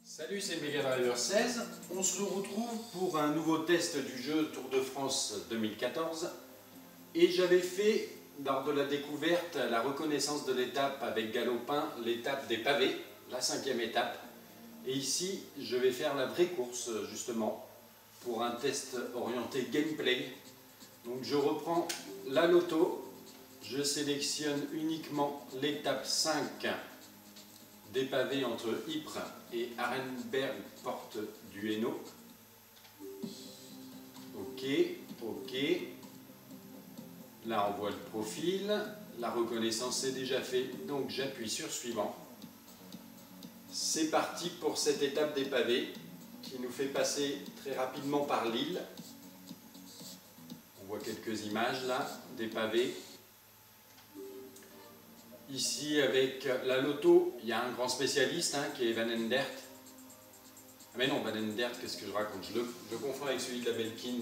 Salut, c'est Mega Driver 16. On se retrouve pour un nouveau test du jeu Tour de France 2014. Et j'avais fait, lors de la découverte, la reconnaissance de l'étape avec Galopin, l'étape des pavés, la 5e étape. Et ici, je vais faire la vraie course, justement, pour un test orienté gameplay. Donc je reprends la loto, je sélectionne uniquement l'étape 5 des pavés entre Ypres et Arenberg, porte du Hainaut. Ok. Là on voit le profil, la reconnaissance est déjà faite, donc j'appuie sur suivant. C'est parti pour cette étape des pavés qui nous fait passer très rapidement par l'île. On voit quelques images là, des pavés. Ici, avec la loto, il y a un grand spécialiste qui est Van Endert. Ah mais non, Van Endert, qu'est-ce que je raconte? Je le confonds avec celui de la Belkin.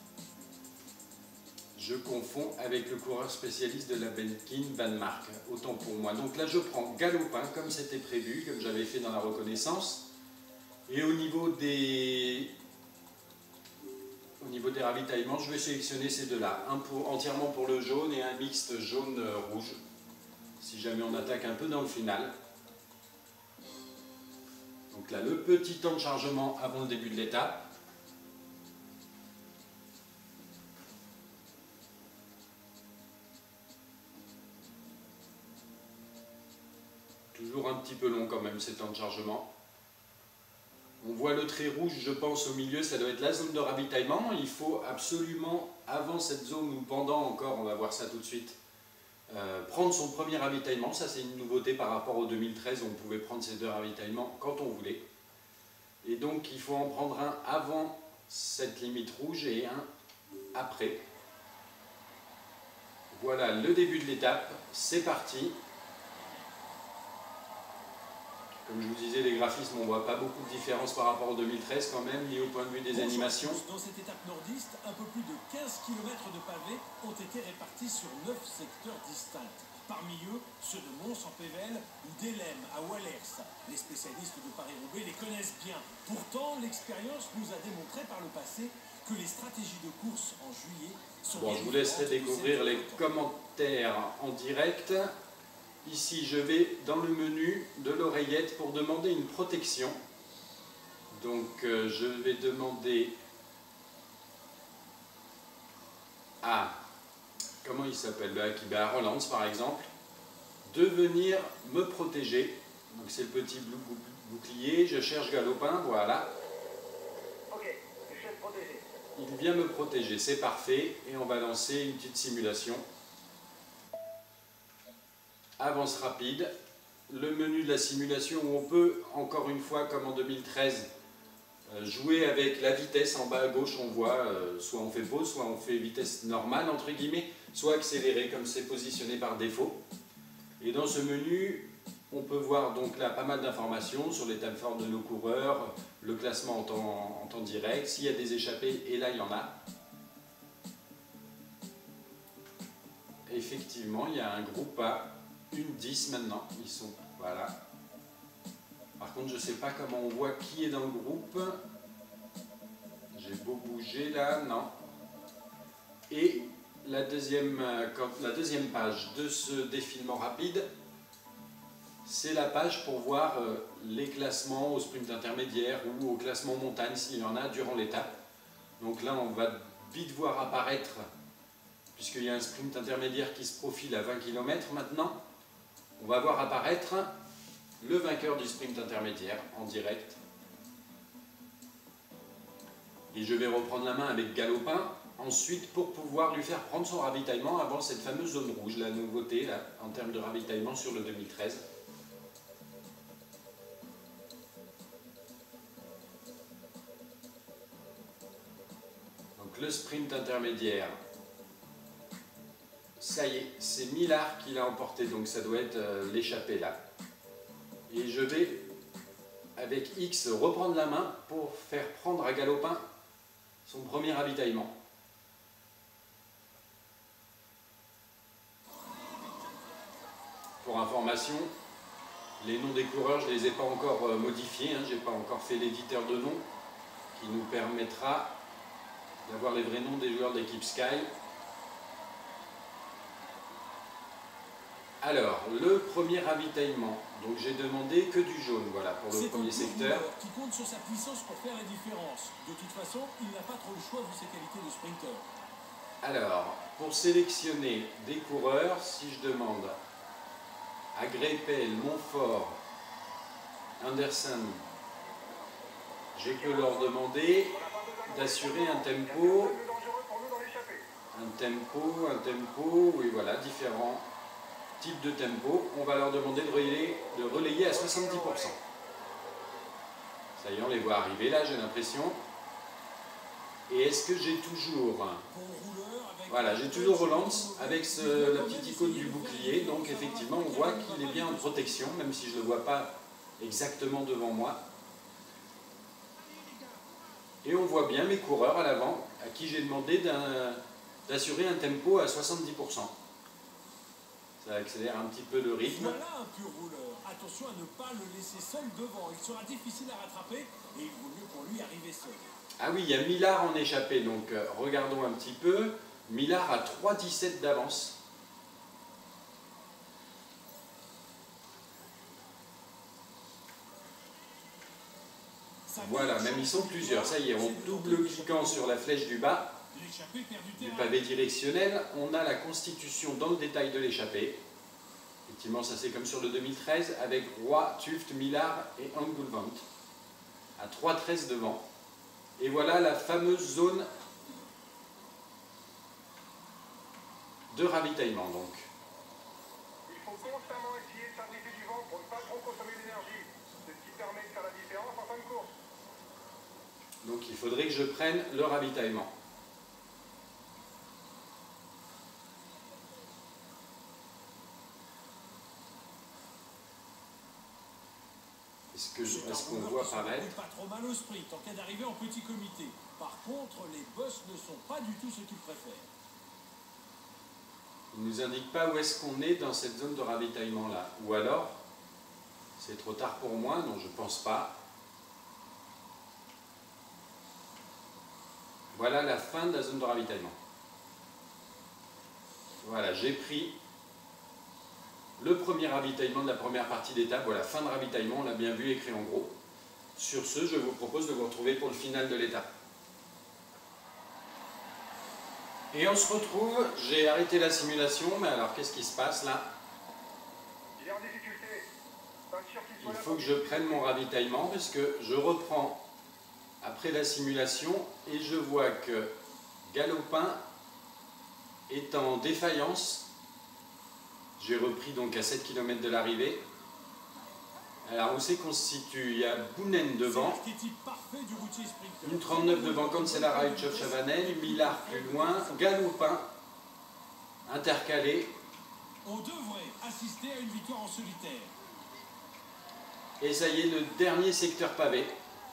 Je confonds avec le coureur spécialiste de la Belkin, Van Mark. Autant pour moi. Donc là, je prends Galopin, comme c'était prévu, comme j'avais fait dans la reconnaissance. Et au niveau des ravitaillements, je vais sélectionner ces deux-là. Un entièrement pour le jaune et un mixte jaune-rouge. Si jamais on attaque un peu dans le final. Donc là, le petit temps de chargement avant le début de l'étape. Toujours un petit peu long quand même ces temps de chargement. On voit le trait rouge, je pense, au milieu, ça doit être la zone de ravitaillement. Il faut absolument, avant cette zone ou pendant encore, on va voir ça tout de suite, prendre son premier ravitaillement. Ça, c'est une nouveauté par rapport au 2013 où on pouvait prendre ces deux ravitaillements quand on voulait. Et donc, il faut en prendre un avant cette limite rouge et un après. Voilà le début de l'étape. C'est parti. Comme je vous disais, les graphismes, on ne voit pas beaucoup de différence par rapport au 2013 quand même, lié au point de vue des animations. Dans cette étape nordiste, un peu plus de 15 km de pavés ont été répartis sur 9 secteurs distincts. Parmi eux, ceux de Mons-en-Pévèle ou d'Hélène à Wallers. Les spécialistes de Paris-Roubaix les connaissent bien. Pourtant, l'expérience nous a démontré par le passé que les stratégies de course en juillet sont Bon, je vous laisserai découvrir les commentaires en direct. Ici, je vais dans le menu de l'oreillette pour demander une protection. Donc, je vais demander à, comment il s'appelle, à Roland par exemple, de venir me protéger. Donc, c'est le petit bouclier, je cherche Galopin, voilà. Ok, je cherche protéger. Il vient me protéger, c'est parfait. Et on va lancer une petite simulation. Avance rapide, le menu de la simulation où on peut, encore une fois comme en 2013, jouer avec la vitesse. En bas à gauche on voit, soit on fait pause, soit on fait vitesse normale entre guillemets, soit accélérée comme c'est positionné par défaut. Et dans ce menu, on peut voir donc là pas mal d'informations sur les temps forts de nos coureurs, le classement en temps direct, s'il y a des échappées, et là il y en a. Effectivement, il y a un groupe A. Une 10 maintenant, ils sont, voilà. Par contre, je ne sais pas comment on voit qui est dans le groupe. J'ai beau bouger là, non. Et la deuxième page de ce défilement rapide, c'est la page pour voir les classements au sprint intermédiaire ou au classement montagne s'il y en a durant l'étape. Donc là, on va vite voir apparaître, puisqu'il y a un sprint intermédiaire qui se profile à 20 km maintenant. On va voir apparaître le vainqueur du sprint intermédiaire en direct. Et je vais reprendre la main avec Galopin ensuite pour pouvoir lui faire prendre son ravitaillement avant cette fameuse zone rouge, la nouveauté là, en termes de ravitaillement sur le 2013. Donc le sprint intermédiaire. Ça y est, c'est Millard qui l'a emporté, donc ça doit être l'échappée là. Et je vais, avec X, reprendre la main pour faire prendre à Galopin son premier ravitaillement. Pour information, Les noms des coureurs, je ne les ai pas encore modifiés, hein, je n'ai pas encore fait l'éditeur de nom qui nous permettra d'avoir les vrais noms des joueurs de l'équipe Sky. Alors, le premier ravitaillement, donc j'ai demandé que du jaune, voilà, pour le premier secteur. Qui compte sur sa puissance pour faire la différence. De toute façon, il n'a pas trop le choix vu ses qualités de sprinter. Alors, pour sélectionner des coureurs, si je demande à Greipel, Montfort, Anderson, je peux leur demander d'assurer un tempo, oui voilà, différents types de tempo. On va leur demander de relayer à 70%. Ça y est, on les voit arriver là, j'ai l'impression. Et est-ce que j'ai toujours... Voilà, j'ai toujours Relance avec la petite icône du bouclier. Donc effectivement, on voit qu'il est bien en protection, même si je ne le vois pas exactement devant moi. Et on voit bien mes coureurs à l'avant, à qui j'ai demandé d'assurer un tempo à 70%. Ça accélère un petit peu le rythme. Voilà un pur rouleur. Attention à ne pas le laisser seul devant. Il sera difficile à rattraper et il vaut mieux pour lui arriver seul. Ah oui, il y a Millard en échappée, donc regardons un petit peu. Millard a 3,17 d'avance. Voilà, même ils sont plusieurs. Ça y est, en double-cliquant sur la flèche du bas du pavé directionnel, on a la constitution dans le détail de l'échappée. Effectivement, ça c'est comme sur le 2013, avec Roy, Tuft, Millard et Engelvant à 3,13 devant. Et voilà la fameuse zone de ravitaillement donc. Il faut constamment essayer de s'abriter du vent pour ne pas trop consommer d'énergie. C'est ce qui permet de faire la différence en fin de course. Donc il faudrait que je prenne le ravitaillement. Est-ce qu'on voit apparaître? Pas trop mal au sprint en cas d'arrivée en petit comité. Par contre, les boss ne sont pas du tout ce qu'ils préfèrent. Il ne nous indique pas où est-ce qu'on est dans cette zone de ravitaillement là. Ou alors, c'est trop tard pour moi, non je pense pas. Voilà la fin de la zone de ravitaillement. Voilà, j'ai pris le premier ravitaillement de la première partie d'étape. Voilà, fin de ravitaillement, on l'a bien vu écrit en gros. Sur ce, je vous propose de vous retrouver pour le final de l'étape. Et on se retrouve, j'ai arrêté la simulation, mais alors qu'est-ce qui se passe là? Il est en difficulté. Il faut que je prenne mon ravitaillement, parce que je reprends après la simulation et je vois que Galopin est en défaillance. J'ai repris donc à 7 km de l'arrivée. Alors où c'est qu'on se situe? Il y a Bounen devant, une 39 devant Cancellara, Utchov, Chavanel, Millard plus loin, Galopin intercalé. On devrait assister à une victoire en solitaire. Et ça y est, le dernier secteur pavé.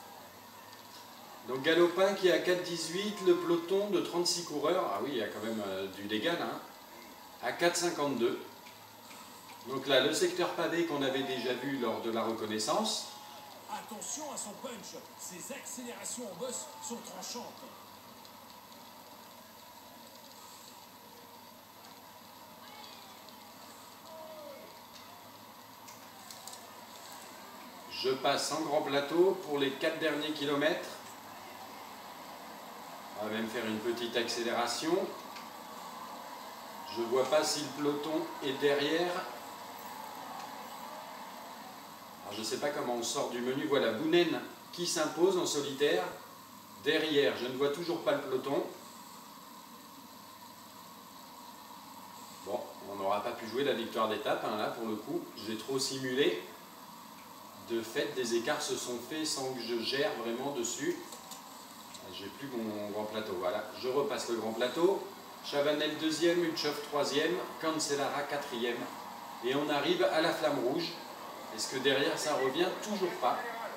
Donc Galopin qui est à 4,18, le peloton de 36 coureurs, ah oui, il y a quand même du dégât là, hein, à 4,52. Donc là, le secteur pavé qu'on avait déjà vu lors de la reconnaissance. Attention à son punch, ses accélérations en boss sont tranchantes. Je passe en grand plateau pour les 4 derniers kilomètres. On va même faire une petite accélération. Je ne vois pas si le peloton est derrière. Alors, je ne sais pas comment on sort du menu. Voilà, Bounen qui s'impose en solitaire. Derrière, je ne vois toujours pas le peloton. Bon, on n'aura pas pu jouer la victoire d'étape, hein, là pour le coup. J'ai trop simulé. De fait, des écarts se sont faits sans que je gère vraiment dessus. J'ai plus mon grand plateau. Voilà, je repasse le grand plateau. Chavanel 2e, Utchov 3e, Cancellara 4e. Et on arrive à la flamme rouge. Est-ce que derrière ça revient? Toujours pas.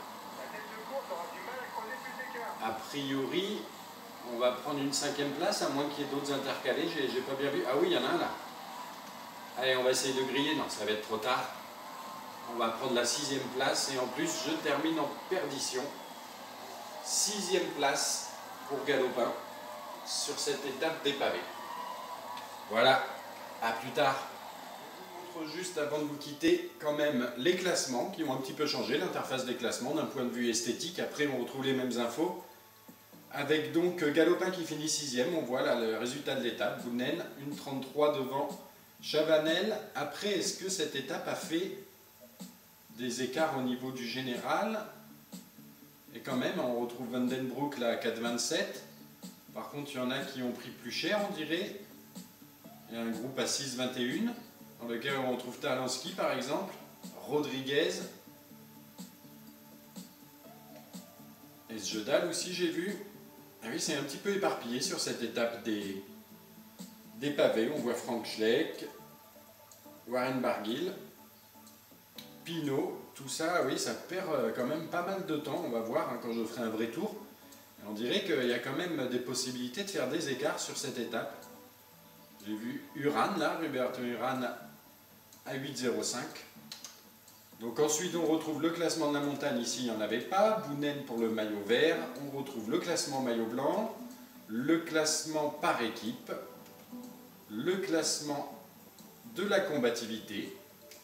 A priori, on va prendre une 5e place, à moins qu'il y ait d'autres intercalés. J'ai pas bien vu. Ah oui, il y en a un là. Allez, on va essayer de griller. Non, ça va être trop tard. On va prendre la 6e place et en plus je termine en perdition. 6e place pour Galopin sur cette étape des pavés. Voilà, à plus tard. Je vous montre juste avant de vous quitter quand même les classements qui ont un petit peu changé, l'interface des classements d'un point de vue esthétique. Après on retrouve les mêmes infos. Avec donc Galopin qui finit 6e, on voit là le résultat de l'étape. Bounen, 1,33 devant Chavanel. Après, est-ce que cette étape a fait des écarts au niveau du général? Et quand même, on retrouve Vandenbroek là à 4,27. Par contre, il y en a qui ont pris plus cher, on dirait. Il y a un groupe à 6,21, dans lequel on retrouve Talansky par exemple, Rodriguez. Et Sjedal aussi, j'ai vu. Ah oui, c'est un petit peu éparpillé sur cette étape des pavés. On voit Frank Schleck, Warren Barguil, Pinot, tout ça, oui, ça perd quand même pas mal de temps. On va voir hein, quand je ferai un vrai tour. Et on dirait qu'il y a quand même des possibilités de faire des écarts sur cette étape. J'ai vu Uran là, Roberto Uran à 8,05. Donc ensuite on retrouve le classement de la montagne, ici il n'y en avait pas, Bounen pour le maillot vert, on retrouve le classement maillot blanc, le classement par équipe, le classement de la combativité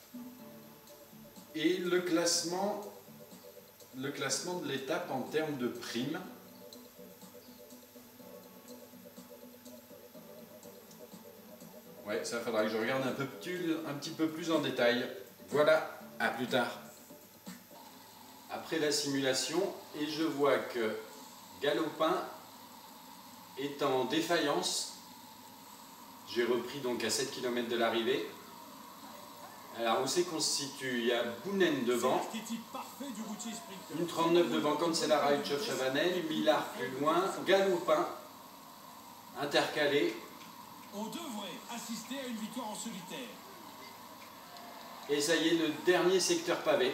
et le classement de l'étape en termes de primes. Ouais, ça faudra que je regarde un petit peu plus en détail. Voilà. A plus tard. Après la simulation, et je vois que Galopin est en défaillance. J'ai repris donc à 7 km de l'arrivée. Alors où c'est qu'on se situe? Il y a Bounen devant, 1,39 devant Cancellara et Chavanel, Millard plus loin, Galopin intercalé. On devrait assister à une victoire en solitaire. Et ça y est, le dernier secteur pavé.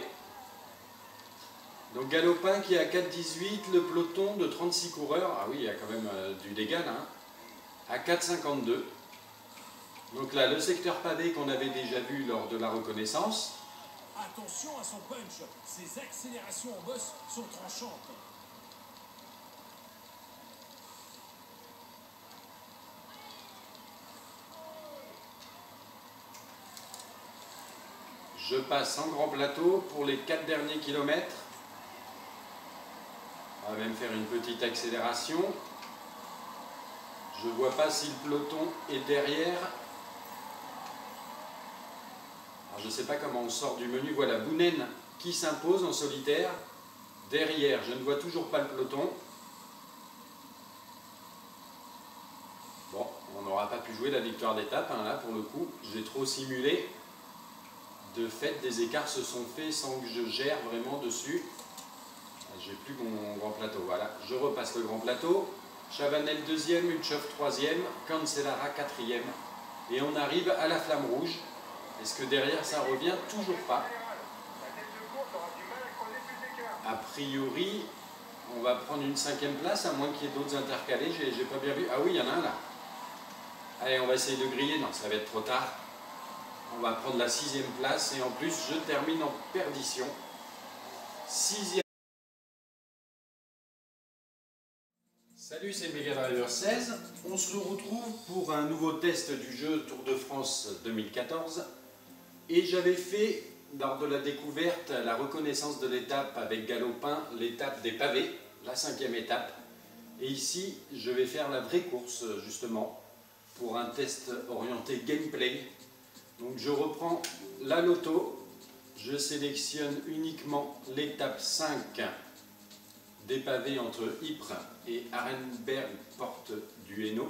Donc Galopin qui est à 4,18, le peloton de 36 coureurs, ah oui, il y a quand même du légal, hein, à 4,52. Donc là, le secteur pavé qu'on avait déjà vu lors de la reconnaissance. Attention à son punch, ses accélérations en bosse sont tranchantes. Je passe en grand plateau pour les 4 derniers kilomètres. On va même faire une petite accélération. Je ne vois pas si le peloton est derrière. Alors je ne sais pas comment on sort du menu. Voilà, Bounen qui s'impose en solitaire. Derrière, je ne vois toujours pas le peloton. Bon, on n'aura pas pu jouer la victoire d'étape, hein, là pour le coup. J'ai trop simulé. De fait, des écarts se sont faits sans que je gère vraiment dessus. J'ai plus mon grand plateau. Voilà, je repasse le grand plateau. Chavanel 2e, Ulchov 3e, Cancellara 4e. Et on arrive à la flamme rouge. Est-ce que derrière ça revient? Toujours pas. A priori, on va prendre une 5e place, à moins qu'il y ait d'autres intercalés. J'ai pas bien vu. Ah oui, il y en a un là. Allez, on va essayer de griller. Non, ça va être trop tard. On va prendre la 6e place et en plus je termine en perdition. 6e. Salut, c'est Megadriver 16. On se retrouve pour un nouveau test du jeu Tour de France 2014. Et j'avais fait, lors de la découverte, la reconnaissance de l'étape avec Galopin, l'étape des pavés, la 5e étape. Et ici, je vais faire la vraie course, justement, pour un test orienté gameplay. Donc je reprends la loto, je sélectionne uniquement l'étape 5 des pavés entre Ypres et Arenberg, porte du Hainaut.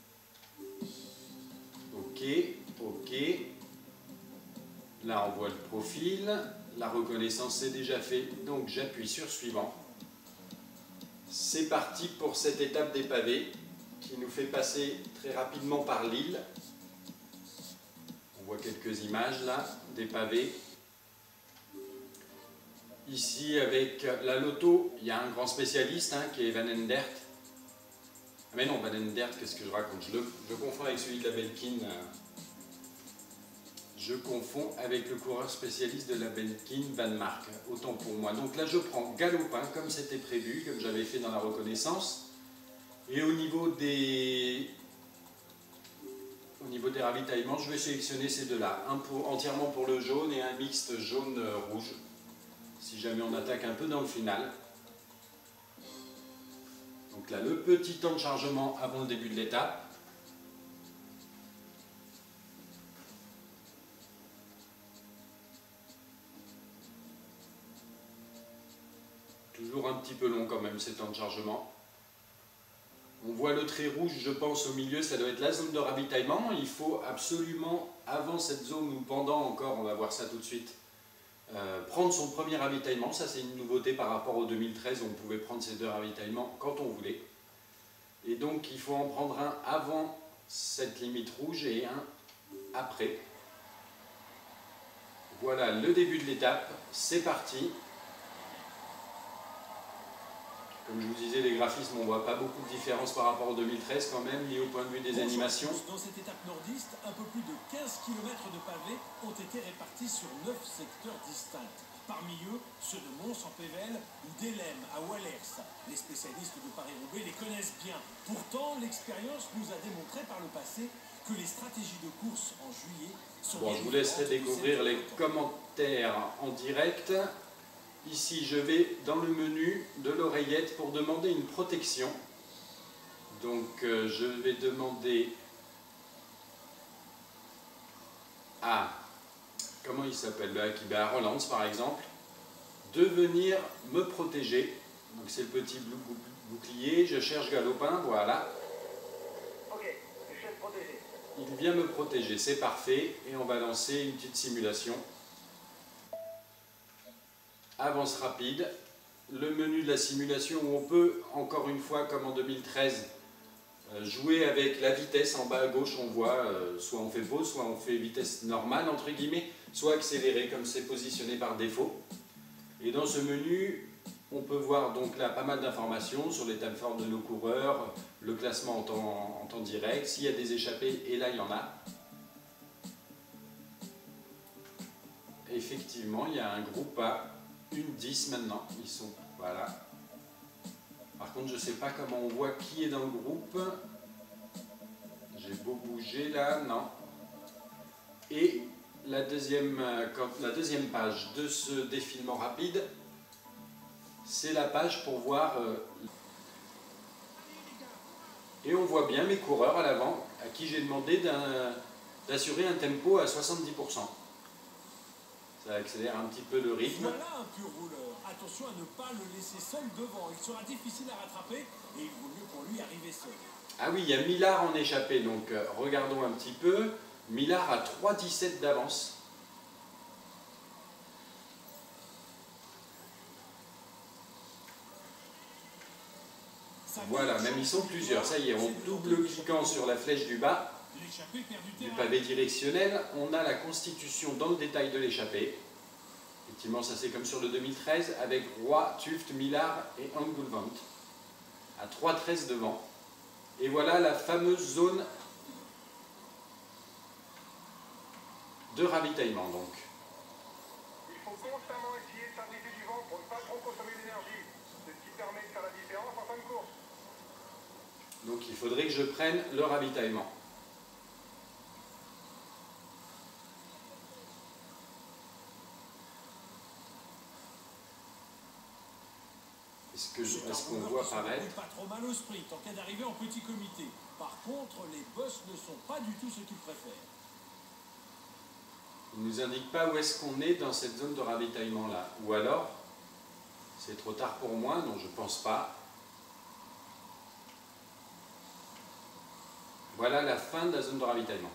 Ok, ok. Là on voit le profil, la reconnaissance est déjà faite, donc j'appuie sur suivant. C'est parti pour cette étape des pavés qui nous fait passer très rapidement par Lille. On voit quelques images là, des pavés. Ici avec la loto, il y a un grand spécialiste hein, qui est Van Endert. Ah mais non, Van Endert, qu'est-ce que je raconte? Je le confonds avec celui de la Belkin. je confonds avec le coureur spécialiste de la Belkin Van Mark, autant pour moi. Donc là je prends galopin comme c'était prévu, comme j'avais fait dans la reconnaissance. Et au niveau des ravitaillements, je vais sélectionner ces deux-là. Un entièrement pour le jaune et un mixte jaune-rouge, si jamais on attaque un peu dans le final. Donc là, le petit temps de chargement avant le début de l'étape. Toujours un petit peu long quand même ces temps de chargement. On voit le trait rouge, je pense, au milieu, ça doit être la zone de ravitaillement. Il faut absolument, avant cette zone ou pendant encore, on va voir ça tout de suite, prendre son premier ravitaillement. Ça, c'est une nouveauté par rapport au 2013, où on pouvait prendre ces deux ravitaillements quand on voulait. Et donc, il faut en prendre un avant cette limite rouge et un après. Voilà le début de l'étape, c'est parti. Comme je vous disais, les graphismes, on ne voit pas beaucoup de différence par rapport au 2013 quand même, lié au point de vue des animations. Dans cette étape nordiste, un peu plus de 15 km de pavés ont été répartis sur 9 secteurs distincts. Parmi eux, ceux de Mons-en-Pévèle ou d'Hélène à Wallers. Les spécialistes de Paris-Roubaix les connaissent bien. Pourtant, l'expérience nous a démontré par le passé que les stratégies de course en juillet sont... Bon, je vous laisserai découvrir les commentaires en direct. Ici, je vais dans le menu de l'oreillette pour demander une protection. Donc, je vais demander à, comment il s'appelle, à Rolands par exemple, de venir me protéger. Donc, c'est le petit bouclier, je cherche galopin, voilà. Ok, je vais te protéger. Il vient me protéger, c'est parfait. Et on va lancer une petite simulation. Avance rapide, le menu de la simulation où on peut, encore une fois comme en 2013, jouer avec la vitesse. En bas à gauche on voit, soit on fait pause, soit on fait vitesse normale entre guillemets, soit accélérée comme c'est positionné par défaut. Et dans ce menu, on peut voir donc là pas mal d'informations sur l'état de forme de nos coureurs, le classement en temps direct, s'il y a des échappées, et là il y en a. Effectivement, il y a un groupe à 1-10 maintenant, ils sont, voilà. Par contre, je ne sais pas comment on voit qui est dans le groupe. J'ai beau bouger là, non. Et la deuxième page de ce défilement rapide, c'est la page pour voir... et on voit bien mes coureurs à l'avant, à qui j'ai demandé d'assurer un tempo à 70%. Ça accélère un petit peu le rythme. Voilà un pur rouleur. Attention à ne pas le laisser seul devant. Il sera difficile à rattraper et il vaut mieux pour lui arriver seul. Ah oui, il y a Millard en échappée, donc regardons un petit peu. Millard a 3,17 d'avance. Voilà, même ils sont plusieurs. Ça y est, en double-cliquant sur la flèche du bas, du pavé directionnel, on a la constitution dans le détail de l'échappée. Effectivement, ça c'est comme sur le 2013, avec Roy, Tuft, Millard et Engelvant, à 3,13 devant. Et voilà la fameuse zone de ravitaillement donc. Il faut constamment essayer de s'abriter du vent pour ne pas trop consommer d'énergie. C'est ce qui permet de faire la différence en fin de course. Donc il faudrait que je prenne le ravitaillement. Est-ce qu'on voit apparaître? Pas trop mal au sprint en cas d'arrivée en petit comité. Par contre, les boss ne sont pas du tout ce qu'ils préfèrent. Il ne nous indique pas où est-ce qu'on est dans cette zone de ravitaillement là. Ou alors, c'est trop tard pour moi, non je pense pas. Voilà la fin de la zone de ravitaillement.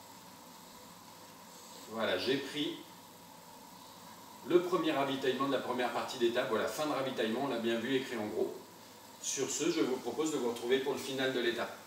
Voilà, j'ai pris le premier ravitaillement de la première partie d'étape. Voilà, fin de ravitaillement, on l'a bien vu écrit en gros. Sur ce, je vous propose de vous retrouver pour le final de l'étape.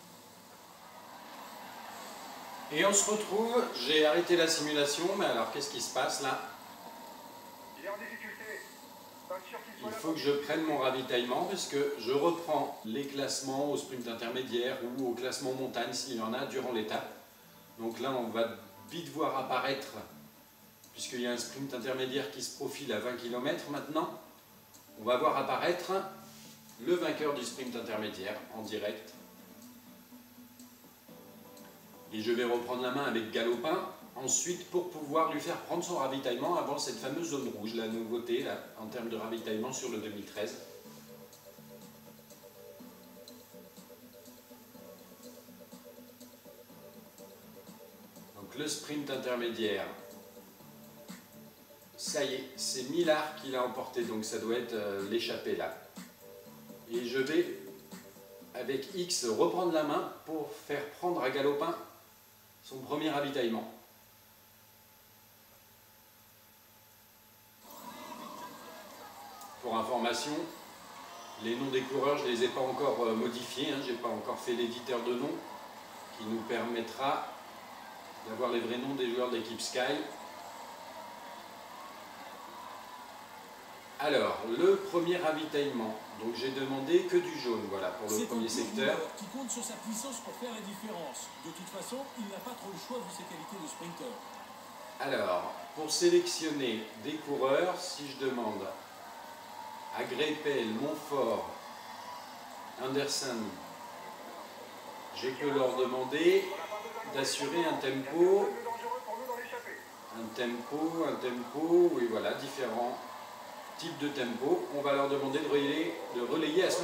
Et on se retrouve, j'ai arrêté la simulation, mais alors qu'est-ce qui se passe là? Il est en difficulté. Il faut que je prenne mon ravitaillement parce que je reprends les classements au sprint intermédiaire ou au classement montagne s'il y en a durant l'étape. Donc là on va vite voir apparaître, puisqu'il y a un sprint intermédiaire qui se profile à 20 km maintenant, on va voir apparaître le vainqueur du sprint intermédiaire en direct. Et je vais reprendre la main avec Galopin ensuite pour pouvoir lui faire prendre son ravitaillement avant cette fameuse zone rouge, la nouveauté là, en termes de ravitaillement sur le 2013. Donc le sprint intermédiaire, ça y est, c'est Millard qui l'a emporté, donc ça doit être l'échappée là. Et je vais, avec X, reprendre la main pour faire prendre à Galopin son premier ravitaillement. Pour information, les noms des coureurs, je ne les ai pas encore modifiés, hein, je n'ai pas encore fait l'éditeur de noms qui nous permettra d'avoir les vrais noms des joueurs de l'équipe Sky. Alors, le premier ravitaillement, donc j'ai demandé que du jaune, voilà, pour le premier secteur. Qui compte sur sa puissance pour faire la différence. De toute façon, il n'a pas trop le choix vu ses qualités de sprinter. Alors, pour sélectionner des coureurs, si je demande à Greipel, Montfort, Anderson, je peux leur demander d'assurer un tempo, oui voilà, différents types de tempo. On va leur demander de relayer à 70%.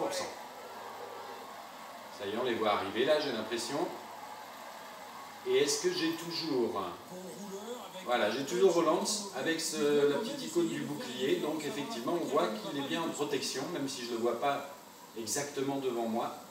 Ça y est, on les voit arriver là, j'ai l'impression. Et est-ce que j'ai toujours... Voilà, j'ai toujours Roland avec la petite icône du bouclier. Donc effectivement, on voit qu'il est bien en protection, même si je ne le vois pas exactement devant moi.